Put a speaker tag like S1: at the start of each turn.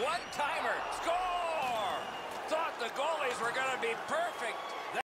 S1: One-timer. Score! Thought the goalies were going to be perfect.